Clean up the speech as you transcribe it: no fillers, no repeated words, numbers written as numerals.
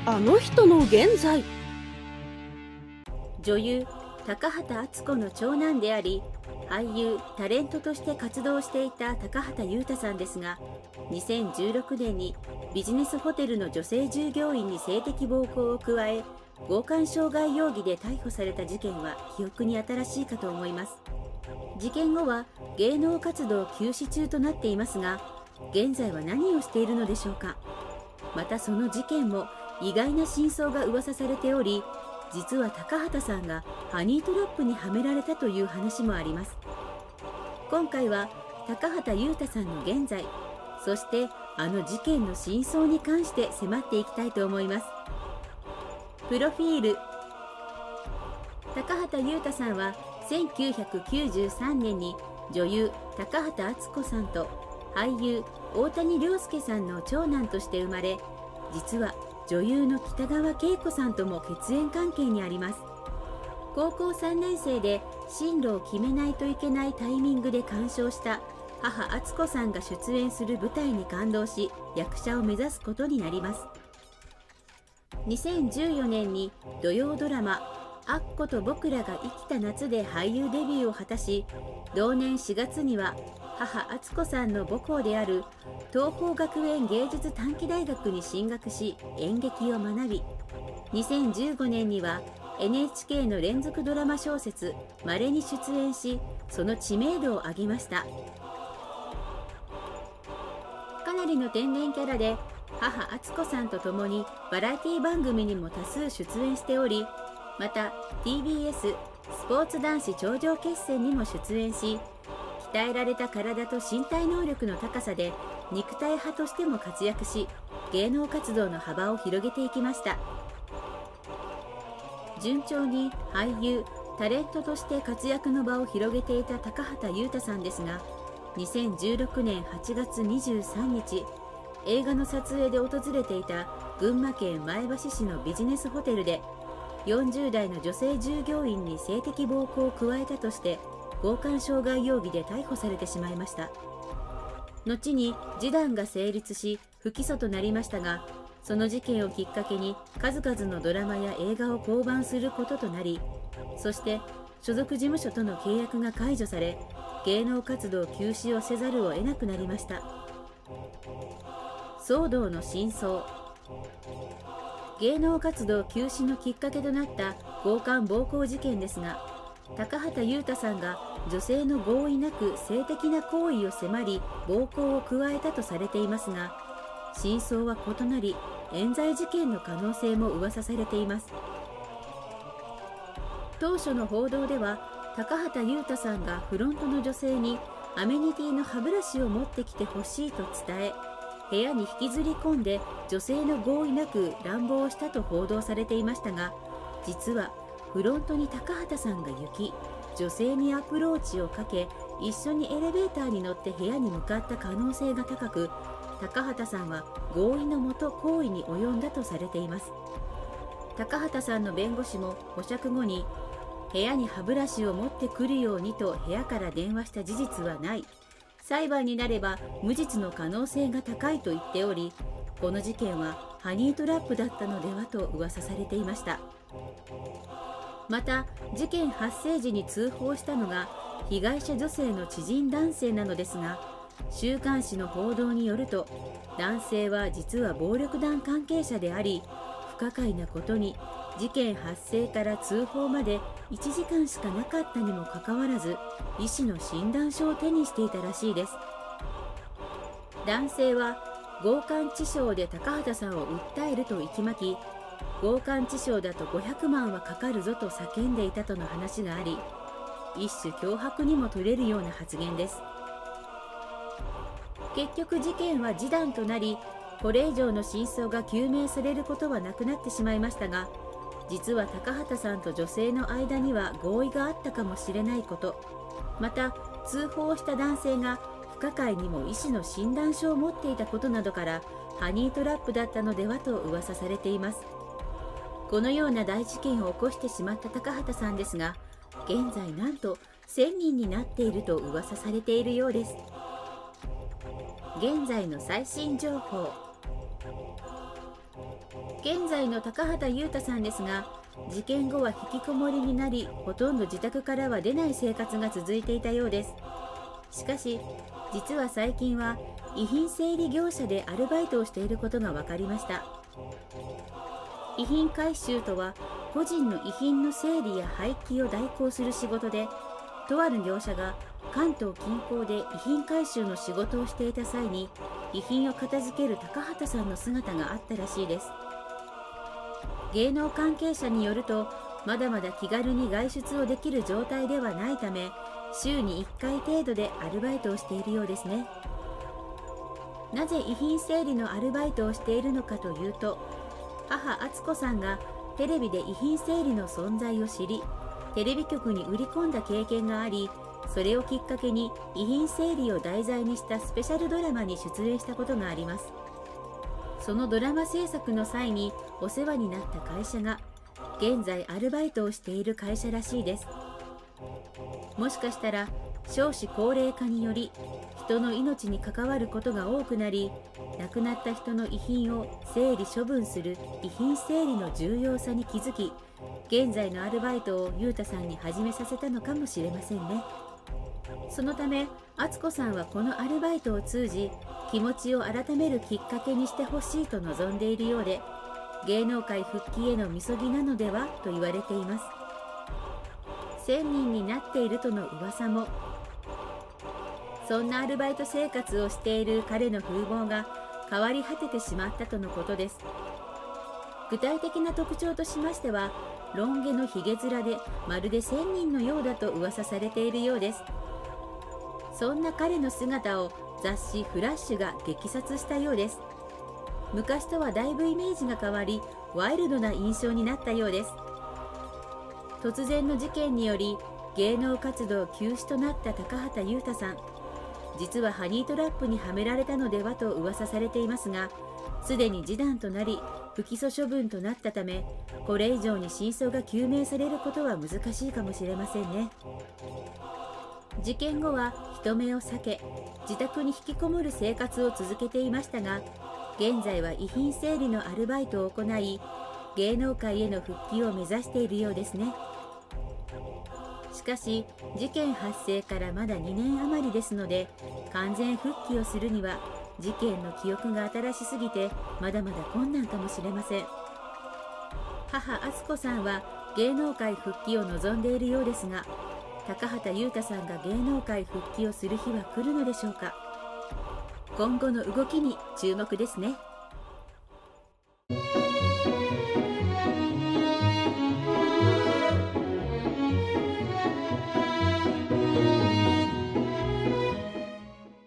あの人の現在。 女優高畑淳子の長男であり、俳優タレントとして活動していた高畑裕太さんですが、2016年にビジネスホテルの女性従業員に性的暴行を加え、強姦傷害容疑で逮捕された事件は記憶に新しいかと思います。事件後は芸能活動休止中となっていますが、現在は何をしているのでしょうか。またその事件も意外な真相が噂されており、実は高畑さんがハニートラップにはめられたという話もあります。今回は高畑裕太さんの現在、そしてあの事件の真相に関して迫っていきたいと思います。プロフィール。高畑裕太さんは1993年に女優高畑淳子さんと俳優大谷亮介さんの長男として生まれ、実は女優の北川景子さんとも血縁関係にあります。高校3年生で進路を決めないといけないタイミングで鑑賞した母敦子さんが出演する舞台に感動し、役者を目指すことになります。2014年に土曜ドラマ「アッコと僕らが生きた夏」で俳優デビューを果たし、同年4月には母敦子さんの母校である東邦学園芸術短期大学に進学し、演劇を学び、2015年には NHK の連続ドラマ小説「まれ」に出演し、その知名度を上げました。かなりの天然キャラで、母敦子さんと共にバラエティ番組にも多数出演しており、また TBS スポーツ男子頂上決戦にも出演し、鍛えられた体と身体能力の高さで肉体派としても活躍し、芸能活動の幅を広げていきました。順調に俳優タレントとして活躍の場を広げていた高畑裕太さんですが、2016年8月23日、映画の撮影で訪れていた群馬県前橋市のビジネスホテルで40代の女性従業員に性的暴行を加えたとして強姦傷害容疑で逮捕されてしまいました。後に示談が成立し不起訴となりましたが、その事件をきっかけに数々のドラマや映画を降板することとなり、そして所属事務所との契約が解除され、芸能活動休止をせざるを得なくなりました。騒動の真相。芸能活動休止のきっかけとなった強姦暴行事件ですが、高畑裕太さんが女性の合意なく性的な行為を迫り暴行を加えたとされていますが、真相は異なり冤罪事件の可能性も噂されています。当初の報道では、高畑裕太さんがフロントの女性にアメニティの歯ブラシを持ってきてほしいと伝え、部屋に引きずり込んで女性の合意なく乱暴したと報道されていましたが、実はフロントに高畑さんが行き、女性にアプローチをかけ、一緒にエレベーターに乗って部屋に向かった可能性が高く、高畑さんは合意のもと行為に及んだとされています。高畑さんの弁護士も保釈後に、部屋に歯ブラシを持ってくるようにと部屋から電話した事実はない、裁判になれば無実の可能性が高いと言っており、この事件はハニートラップだったのではと噂されていました。また事件発生時に通報したのが被害者女性の知人男性なのですが、週刊誌の報道によると、男性は実は暴力団関係者であり、不可解なことに事件発生から通報まで1時間しかなかったにもかかわらず、医師の診断書を手にしていたらしいです。男性は強姦致傷で高畑さんを訴えると息巻き、強姦致傷だと500万はかかるぞと叫んでいたとの話があり、一種脅迫にも取れるような発言です。結局事件は示談となり、これ以上の真相が究明されることはなくなってしまいましたが、実は高畑さんと女性の間には合意があったかもしれないこと、また通報した男性が不可解にも医師の診断書を持っていたことなどから、ハニートラップだったのではと噂されています。このような大事件を起こしてしまった高畑さんですが、現在なんと1000人になっていると噂されているようです。現在の最新情報。 現在の高畑裕太さんですが、事件後は引きこもりになり、ほとんど自宅からは出ない生活が続いていたようです。しかし、実は最近は遺品整理業者でアルバイトをしていることが分かりました。遺品回収とは、個人の遺品の整理や廃棄を代行する仕事で、とある業者が関東近郊で遺品回収の仕事をしていた際に、遺品を片付ける高畑さんの姿があったらしいです。芸能関係者によると、まだまだ気軽に外出をできる状態ではないため、週に1回程度でアルバイトをしているようですね。なぜ遺品整理のアルバイトをしているのかというと、母敦子さんがテレビで遺品整理の存在を知り、テレビ局に売り込んだ経験があり、それをきっかけに遺品整理を題材にしたスペシャルドラマに出演したことがあります。そのドラマ制作の際にお世話になった会社が、現在アルバイトをしている会社らしいです。もしかしたら少子高齢化により人の命に関わることが多くなり、亡くなった人の遺品を整理処分する遺品整理の重要さに気づき、現在のアルバイトを裕太さんに始めさせたのかもしれませんね。そのため敦子さんはこのアルバイトを通じ、気持ちを改めるきっかけにしてほしいと望んでいるようで、芸能界復帰へのみそぎなのではと言われています。1000人になっているとの噂も。そんなアルバイト生活をしている彼の風貌が変わり果ててしまったとのことです。具体的な特徴としましては、ロン毛のひげ面でまるで1000人のようだと噂されているようです。そんな彼の姿を雑誌フラッシュが激撮したようです。昔とはだいぶイメージが変わり、ワイルドな印象になったようです。突然の事件により芸能活動休止となった高畑裕太さん。実はハニートラップにはめられたのではと噂されていますが、すでに示談となり不起訴処分となったため、これ以上に真相が究明されることは難しいかもしれませんね。事件後は人目を避け、自宅に引きこもる生活を続けていましたが、現在は遺品整理のアルバイトを行い、芸能界への復帰を目指しているようですね。しかし、事件発生からまだ2年余りですので、完全復帰をするには事件の記憶が新しすぎてまだまだ困難かもしれません。母敦子さんは芸能界復帰を望んでいるようですが、高畑裕太さんが芸能界復帰をする日は来るのでしょうか。今後の動きに注目ですね。